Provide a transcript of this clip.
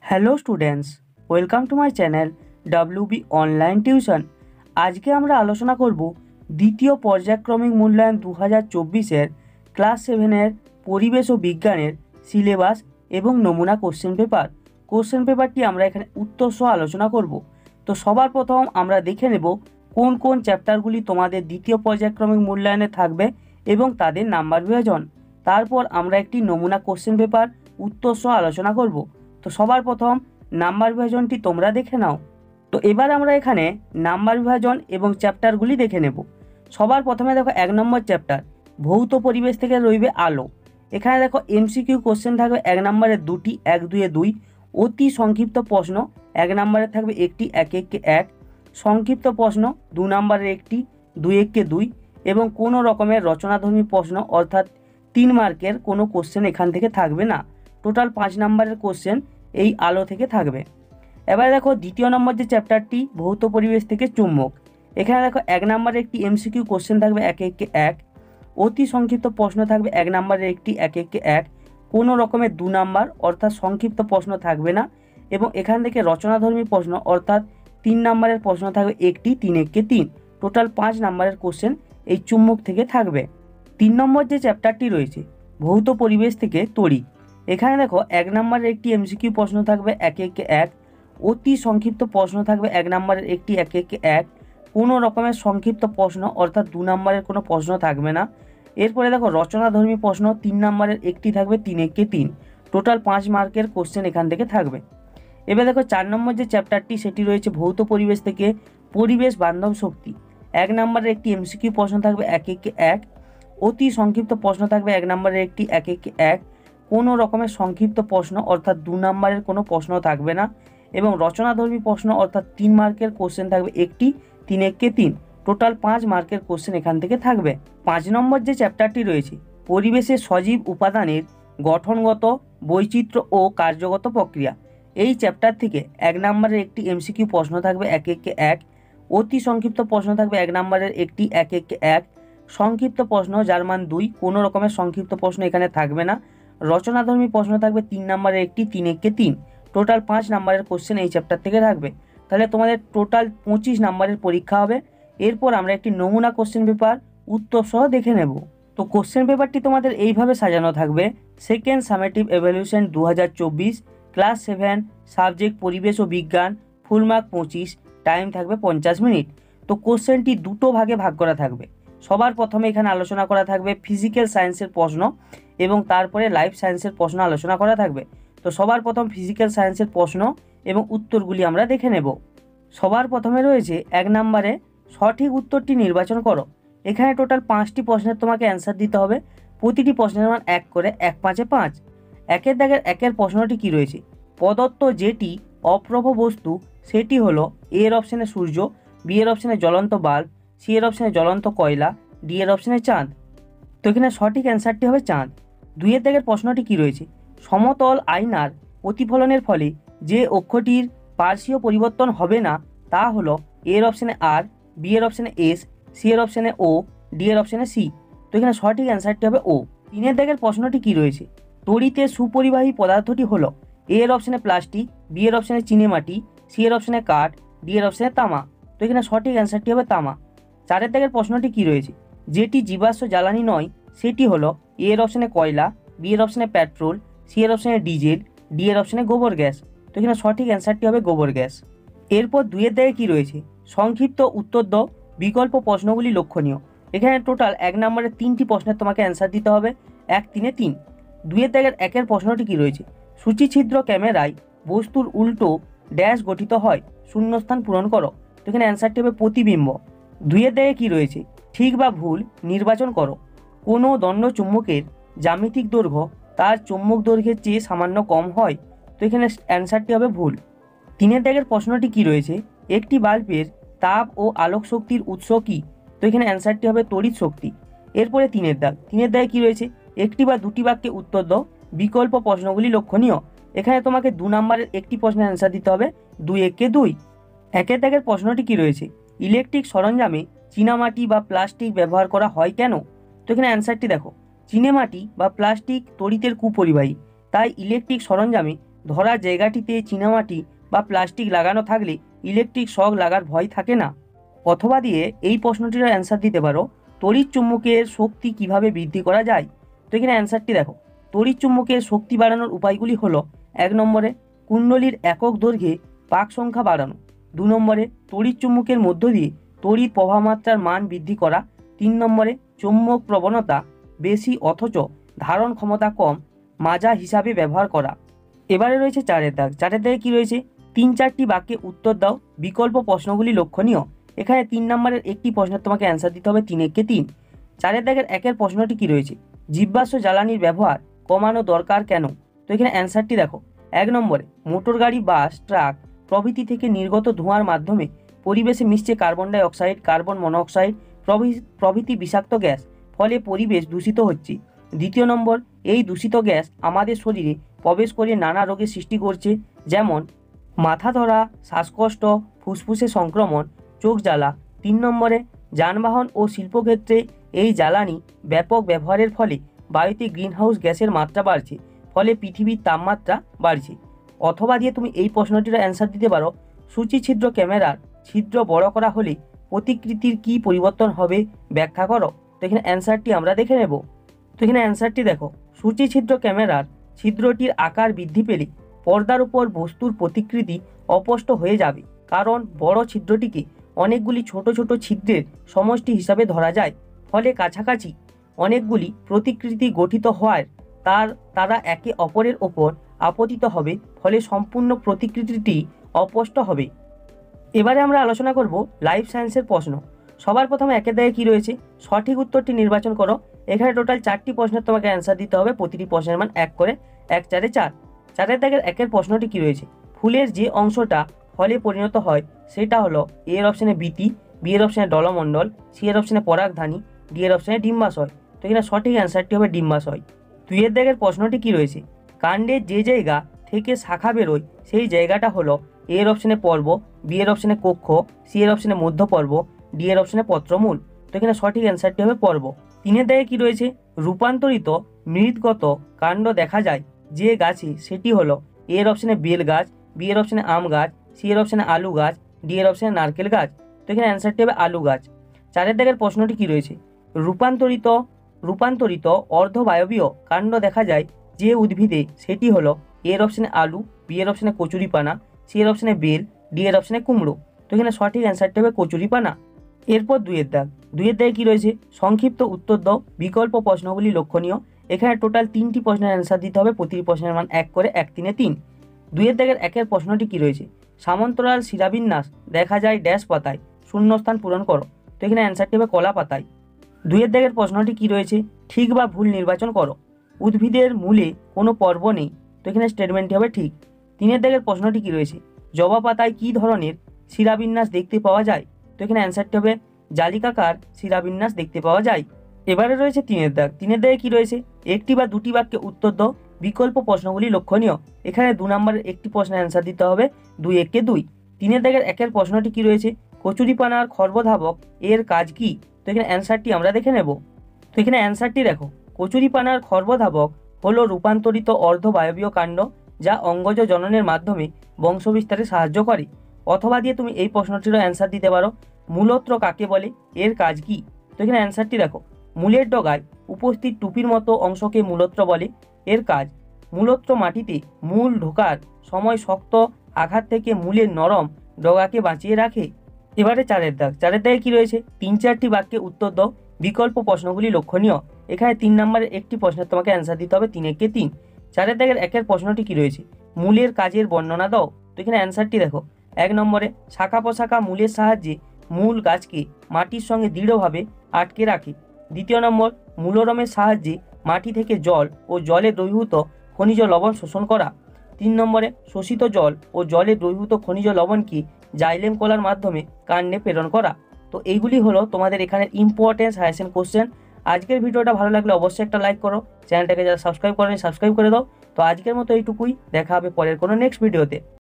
Hello students, welcome to my channel WB online tuition. আজকে আমরা আলোচনা করব দ্বিতীয় পর্যায়ক্রমিক মূল্যায়ন 2024-এর ক্লাস 7-এর পরিবেশ ও বিজ্ঞানের সিলেবাস এবং নমুনা কোশ্চেন পেপার। কোশ্চেন পেপারটি আমরা এখানে উত্তর সহ আলোচনা করব। তো সবার প্রথম আমরা দেখে নেব কোন কোন চ্যাপ্টারগুলি তোমাদের দ্বিতীয় পর্যায়ক্রমিক মূল্যায়নে থাকবে এবং তাদের নাম্বার বিভাজন। তারপর আমরা একটি নমুনা কোশ্চেন পেপার উত্তর সহ আলোচনা করব। তো সবার প্রথম নাম্বার বিভাজনটি তোমরা দেখে নাও। তো এবার আমরা এখানে নাম্বার বিভাজন এবং চ্যাপ্টারগুলি দেখে নেব। সবার প্রথমে দেখো 1 নম্বর চ্যাপ্টার ভৌত পরিবেশ থেকে রইবে আলো। এখানে দেখো MCQ কোশ্চেন থাকবে 1 নম্বরে 2টি, 1 2 2। অতি সংক্ষিপ্ত প্রশ্ন 1 নম্বরে থাকবে একটি, 1 1 1। সংক্ষিপ্ত প্রশ্ন 2 নম্বরের একটি, 2 1 2। এবং কোনো রকমের রচনাধর্মী প্রশ্ন অর্থাৎ 3 মার্কের কোনো কোশ্চেন এখান থেকে থাকবে না। টোটাল 5 নম্বরের কোশ্চেন এই আলো থেকে থাকবে। এবার দেখো দ্বিতীয় নম্বর যে চ্যাপ্টারটি ভৌত পরিবেশ থেকে চুম্বক। এখানে দেখো 1 নম্বরের একটি MCQ কোশ্চেন থাকবে 1 1 1। অতি সংক্ষিপ্ত প্রশ্ন থাকবে 1 নম্বরের একটি, 1 1 1। কোনো রকমের 2 নাম্বার অর্থাৎ সংক্ষিপ্ত প্রশ্ন থাকবে না। এবং এখান থেকে রচনাধর্মী প্রশ্ন অর্থাৎ 3 নম্বরের প্রশ্ন থাকবে একটি, 3 1 3। টোটাল 5 নম্বরের কোশ্চেন এই চুম্বক থেকে থাকবে। 3 নম্বর যে চ্যাপ্টারটি রয়েছে ভৌত পরিবেশ থেকে তড়িৎ। এখানে দেখো 1 নম্বরের একটি MCQ প্রশ্ন থাকবে 1 1 1। অতি সংক্ষিপ্ত প্রশ্ন থাকবে 1 নম্বরের একটি, 1 1 1। কোনো রকমের সংক্ষিপ্ত প্রশ্ন অর্থাৎ 2 নম্বরের কোনো প্রশ্ন থাকবে না। এরপরে দেখো রচনাধর্মী প্রশ্ন 3 নম্বরের একটি থাকবে, 3 1 3। টোটাল 5 মার্কের কোশ্চেন এখান থেকে থাকবে। এবার দেখো 4 নম্বর যে চ্যাপ্টারটি সেটি রয়েছে ভৌত পরিবেশ থেকে পরিবেশ বান্ধব শক্তি। 1 নম্বরের একটি MCQ প্রশ্ন থাকবে 1 1 1। অতি সংক্ষিপ্ত প্রশ্ন থাকবে 1 নম্বরের একটি, 1 1 1। কোনো রকমের সংক্ষিপ্ত প্রশ্ন অর্থাৎ 2 নম্বরের কোনো প্রশ্ন থাকবে না। এবং রচনাধর্মী প্রশ্ন অর্থাৎ 3 মার্কের কোশ্চেন থাকবে একটি, 3 1 3। টোটাল 5 মার্কের কোশ্চেন এখান থেকে থাকবে। 5 নম্বর যে চ্যাপ্টারটি রয়েছে পরিবেশের সজীব উপাদানের গঠনগত বৈচিত্র্য ও কার্যগত প্রক্রিয়া। এই চ্যাপ্টার থেকে 1 নম্বরের একটি MCQ প্রশ্ন থাকবে 1 1 1। অতি সংক্ষিপ্ত প্রশ্ন থাকবে 1 নম্বরের একটি, 1 1 1। সংক্ষিপ্ত প্রশ্ন যার মান 2। কোনো রকমের সংক্ষিপ্ত প্রশ্ন এখানে থাকবে না। রচনাধর্মী প্রশ্ন থাকবে 3 নম্বরের একটি, 3 1 3। টোটাল 5 নম্বরের কোশ্চেন এই চ্যাপ্টার থেকে থাকবে। তাহলে তোমাদের টোটাল 25 নম্বরের পরীক্ষা হবে। এরপর আমরা একটি নমুনা কোশ্চেন পেপার উত্তর সহ দেখে নেব। তো কোশ্চেন পেপারটি তোমাদের এইভাবে সাজানো থাকবে। Second summative evaluation 2024, class 7, subject পরিবেশ ও বিজ্ঞান, ফুল মার্ক 25, টাইম থাকবে 50 মিনিট। তো কোশ্চেনটি দুটো ভাগে ভাগ করা থাকবে। সবার প্রথমে এখানে আলোচনা করা থাকবে ফিজিক্যাল সায়েন্সের প্রশ্ন এবং তারপরে লাইফ সায়েন্সের প্রশ্ন আলোচনা করা থাকবে। তো সবার প্রথম ফিজিক্যাল সায়েন্সের প্রশ্ন এবং উত্তরগুলি আমরা দেখে নেব। সবার প্রথমে রয়েছে 1 নম্বরে সঠিক উত্তরটি নির্বাচন করো। এখানে টোটাল 5টি প্রশ্নের তোমাকে অ্যান্সার দিতে হবে। প্রতিটি প্রশ্নের মান 1 করে, 1 5 5। একের দাগের একের প্রশ্নটি কি রয়েছে? প্রদত্ত যেটি অপ্রভ বস্তু সেটি হলো এ এর অপশানে সূর্য, বি এর অপশানে জ্বলন্ত বাল্ব, সি এর অপশানে জ্বলন্ত কয়লা, ডি এর অপশানে চাঁদ। তো এখানে সঠিক অ্যান্সারটি হবে চাঁদ। 2 এর দাগের প্রশ্নটি কি রয়েছে? সমতল আয়নার প্রতিফলনের ফলে যে অক্ষটির পার্শ্বীয় পরিবর্তন হবে না তা হলো এ এর অপশানে আর, বি এর অপশানে এস, সি এর অপশানে ও, ডি এর অপশানে সি। তো এখানে সঠিক অ্যান্সারটি হবে ও। 3 এর দাগের প্রশ্নটি কি রয়েছে? তড়িতের সুপরিবাহী পদার্থটি হলো এ এর অপশানে প্লাস্টিক, বি এর অপশানে চিনেমাটি, সি এর অপশানে কাঠ, ডি এর অপশানে তামা। তো এখানে সঠিক অ্যান্সারটি হবে তামা। 4 এর দাগের প্রশ্নটি কি রয়েছে? যেটি জীবাশ্ম জ্বালানি নয় সেটি হলো এ এর অপশানে কয়লা, বি এর অপশানে পেট্রোল, সি এর অপশানে ডিজেল, ডি এর অপশানে গোবর গ্যাস। তো এখানে সঠিক অ্যান্সারটি হবে গোবর গ্যাস। এরপর 2 এর দাগে কি রয়েছে? সংক্ষিপ্ত উত্তর দাও, বিকল্প প্রশ্নগুলি লক্ষণীয়। এখানে টোটাল 1 নম্বরে 3টি প্রশ্নের তোমাকে অ্যান্সার দিতে হবে, 1 3 3। 2 এর দাগের একের প্রশ্নটি কি রয়েছে? সূচিছিদ্র ক্যামেরায় বস্তুর উল্টো ড্যাশ গঠিত হয়, শূন্যস্থান পূরণ করো। তো এখানে অ্যান্সারটি হবে প্রতিবিম্ব। 2 এর দাগে কি রয়েছে? ঠিক বা ভুল নির্বাচন করো। কোনো দণ্ড চুম্বকের জ্যামিতিক দৈর্ঘ্য তার চুম্বক দৈর্ঘ্যের চেয়ে সামান্য কম হয়। তো এখানে অ্যান্সারটি হবে ভুল। 3 এর দাগের প্রশ্নটি কি রয়েছে? একটি বাল্বের তাপ ও আলোক শক্তির উৎস কি? তো এখানে অ্যান্সারটি হবে তড়িৎ শক্তি। এরপরে 3 এর দাগ। 3 এর দাগে কি রয়েছে? একটি বা দুটি বাক্যে উত্তর দাও, বিকল্প প্রশ্নগুলি লক্ষণীয়। এখানে তোমাকে 2 নম্বরের একটি প্রশ্নের অ্যান্সার দিতে হবে, 2 1 2। 1 এর দাগের প্রশ্নটি কি রয়েছে? ইলেকট্রিক সরঞ্জামে চীনামাটি বা প্লাস্টিক ব্যবহার করা হয় কেন? তো এখানে অ্যান্সারটি দেখো, চীনামাটি বা প্লাস্টিক তড়িতের কুপরিবাহী, তাই ইলেকট্রিক সরঞ্জামে ধরা জায়গাটিতে চীনামাটি বা প্লাস্টিক লাগানো থাকলে ইলেকট্রিক শক লাগার ভয় থাকে না। অথবা দিয়ে এই প্রশ্নটির অ্যান্সার দিতে পারো, তড়িৎ চুম্বকের শক্তি কিভাবে বৃদ্ধি করা যায়। তো এখানে অ্যান্সারটি দেখো, তড়িৎ চুম্বকের শক্তি বাড়ানোর উপায়গুলি হলো 1 নম্বরে কুণ্ডলীর একক দৈর্ঘ্যে পাক সংখ্যা বাড়ানো, 2 নম্বরে তড়িৎ চুম্বকের মধ্য দিয়ে তড়িৎ প্রবাহমাত্রার মান বৃদ্ধি করা, 3 নম্বরে চৌম্বক প্রবণতা বেশি অথচ ধারণ ক্ষমতা কম মাজা হিসাবে ব্যবহার করা। এবারে রয়েছে 4 দাগ। 4 দাগে কি রয়েছে, 3-4টি বাক্যে উত্তর দাও, বিকল্প প্রশ্নগুলি লক্ষণীয়। এখানে 3 নম্বরের একটি প্রশ্নের তোমাকে অ্যান্সার দিতে হবে 3-3। 4 দাগের 1 প্রশ্নটি কি রয়েছে, জীবাশ্ম জ্বালানির ব্যবহার কমানো দরকার কেন। তো এখানে অ্যান্সারটি দেখো, 1 নম্বরে মোটর গাড়ি, বাস, ট্রাক প্রভৃতি থেকে নির্গত ধোঁয়ার মাধ্যমে পরিবেশে মিশছে carbon dioxide, carbon monoxide প্রভৃতি বিষাক্ত গ্যাস, ফলে পরিবেশ দূষিত হচ্ছে। 2 নম্বর, এই দূষিত গ্যাস আমাদের শরীরে প্রবেশ করে নানা রোগের সৃষ্টি করছে, যেমন মাথা ধরা, শ্বাসকষ্ট, ফুসফুসে সংক্রমণ, চোখ জ্বালা। 3 নম্বরে, যানবাহন ও শিল্পক্ষেত্রে এই জ্বালানি ব্যাপক ব্যবহারের ফলে বায়ুতে গ্রিনহাউস গ্যাসের মাত্রা বাড়ছে, ফলে পৃথিবীর তাপমাত্রা বাড়ছে। অথবা দিয়ে তুমি এই প্রশ্নটির অ্যান্সার দিতে পারো, সূচিছিদ্র ক্যামেরার ছিদ্র বড় করা হলে প্রতিকৃতির কী পরিবর্তন হবে ব্যাখ্যা করো। তো এখানে অ্যান্সারটি আমরা দেখে নেব। তো এখানে অ্যান্সারটি দেখো, সূচিছিদ্র ক্যামেরার ছিদ্রটির আকার বৃদ্ধি পেলে পর্দার উপর বস্তুর প্রতিকৃতি অস্পষ্ট হয়ে যাবে, কারণ বড় ছিদ্রটিকে অনেকগুলি ছোট ছোট ছিদ্রের সমষ্টি হিসাবে ধরা যায়, ফলে কাছাকাছি অনেকগুলি প্রতিকৃতি গঠিত হওয়ায় তারা একে অপরের ওপর আপতিত হবে, ফলে সম্পূর্ণ প্রতিকৃতিটি অস্পষ্ট হবে। এবারে আমরা আলোচনা করব লাইফ সায়েন্সের প্রশ্ন। সবার প্রথমে 1 দাগে কি রয়েছে, সঠিক উত্তরটি নির্বাচন করো। এখানে টোটাল 4টি প্রশ্নের তোমাকে অ্যান্সার দিতে হবে, প্রতিটি প্রশ্নের মান 1 করে, 1 4 4। 4 দাগের 1 প্রশ্নটি কি রয়েছে, ফুলের যে অংশটা ফলে পরিণত হয় সেটা হলো এ এর অপশানে বীতি, বি এর অপশানে দলমণ্ডল, সি এর অপশানে পরাগধানী, ডি এর অপশানে ডিম্বাশয়। তো এখানে সঠিক অ্যান্সারটি হবে ডিম্বাশয়। 2 দাগের প্রশ্নটি কি রয়েছে, কাণ্ডের যে জায়গা থেকে শাখা বেরোয় সেই জায়গাটা হলো এ এর অপশানে পর্ব, বি এর অপশানে কক্ষ, সি এর অপশানে মধ্যপর্ব, ডি এর অপশানে পত্রমূল। তো এখানে সঠিক অ্যান্সারটি হবে পর্ব। 3 দাগে কি রয়েছে, রূপান্তরিত মৃৎগত কাণ্ড দেখা যায় যে গাছে সেটি হলো এ এর অপশানে বেল গাছ, বি এর অপশানে আম গাছ, সি এর অপশানে আলু গাছ, ডি এর অপশানে নারকেল গাছ। তো এখানে অ্যান্সারটি হবে আলু গাছ। 4 দাগের প্রশ্নটি কি রয়েছে, রূপান্তরিত অর্ধবায়বীয় কাণ্ড দেখা যায় যে উদ্ভিদে সেটি হলো এ এর অপশানে আলু, বি এর অপশানে কচুরিপানা, সি এর অপশানে বেল, ডি এর অপশানে কুমড়ো। তো এখানে সঠিক অ্যান্সারটি হবে কচুরিপানা। এরপর 2 দাগ। 2 দাগে কি রয়েছে, সংক্ষিপ্ত উত্তর দাও, বিকল্প প্রশ্নগুলি লক্ষণীয়। এখানে টোটাল 3টি প্রশ্নের অ্যান্সার দিতে হবে, প্রতিটি প্রশ্নের মান 1 করে, 1 3 3। 2 দাগের 1 প্রশ্নটি কি রয়েছে, সামান্তরাল শিলাবিন্যাস দেখা যায় ড্যাশ পাতায়, শূন্যস্থান পূরণ করো। তো এখানে অ্যান্সারটি হবে কলা পাতায়। 2 দাগের প্রশ্নটি কি রয়েছে, ঠিক বা ভুল নির্বাচন করো। উদ্ভিদের মূলে কোনো পর্ব নেই। তো এখানে স্টেটমেন্টটি হবে ঠিক। 3 দাগের প্রশ্নটি কি রয়েছে, জবা পাতায় কী ধরনের শিলাবিন্যাস দেখতে পাওয়া যায়। তো এখানে অ্যান্সারটি হবে জালিকাকার শিলাবিন্যাস দেখতে পাওয়া যায়। এবারে রয়েছে 3 দাগ। 3 দাগে কি রয়েছে, একটি বা দুটি বাক্যে উত্তর দাও, বিকল্প প্রশ্নগুলি লক্ষণীয়। এখানে 2 নম্বরের একটি প্রশ্নের অ্যান্সার দিতে হবে 2 1 2। 3 দাগের 1 প্রশ্নটি কি রয়েছে, কচুরিপানার খর্বধাবক এর কাজ কি। তো এখানে অ্যান্সারটি আমরা দেখে নেব। তো এখানে অ্যান্সারটি দেখো, কচুরিপানার খর্বধাবক হলো রূপান্তরিত অর্ধবায়বীয় কাণ্ড যা অঙ্গজ জননের মাধ্যমে বংশবিস্তারে সাহায্য করে। অথবা দিয়ে তুমি এই প্রশ্নটিরও অ্যান্সার দিতে পারো, মূলত্র কাকে বলে, এর কাজ কি। তো এখানে অ্যান্সারটি দেখো, মূলের ডগায় উপস্থিত টুপির মতো অংশকে মূলত্র বলে, এর কাজ মূলত্র মাটিতে মূল ঢোকার সময় শক্ত আঘাত থেকে মূলের নরম ডগাকে বাঁচিয়ে রাখে। এবারে 4 দাগ। 4 দাগে কি রয়েছে, 3-4টি বাক্যে উত্তর দাও, বিকল্প প্রশ্নগুলি লক্ষণীয়। এখানে 3 নম্বরের একটি প্রশ্নের তোমাকে অ্যান্সার দিতে হবে 3 1 3। 4 দাগের 1 প্রশ্নটি কি রয়েছে, মূলের কাজের বর্ণনা দাও। তো এখানে অ্যান্সারটি দেখো, 1 নম্বরে শাখা প্রশাখা মূলের সাহায্যে মূল গাছকে মাটির সঙ্গে দৃঢ়ভাবে আটকে রাখে। 2 নম্বর, মূলরমের সাহায্যে মাটি থেকে জল ও জলে দ্রবীভূত খনিজ লবণ শোষণ করা। 3 নম্বরে, শোষিত জল ও জলে দ্রবীভূত খনিজ লবণকে জাইলেম কলার মাধ্যমে কাণ্ডে প্রেরণ করা। তো এইগুলি হলো তোমাদের এখানে ইম্পর্টেন্ট সাজেশন কোশ্চেন। আজকের ভিডিওটা ভালো লাগলে অবশ্যই একটা লাইক করো, চ্যানেলটাকে যারা সাবস্ক্রাইব করেনি সাবস্ক্রাইব করে দাও। তো আজকের মতো এইটুকুই, দেখা হবে পরের কোনো নেক্সট ভিডিওতে।